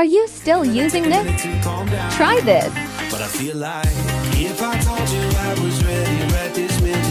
Are you still using this? Try this. But I feel like if I told you I was ready right this minute.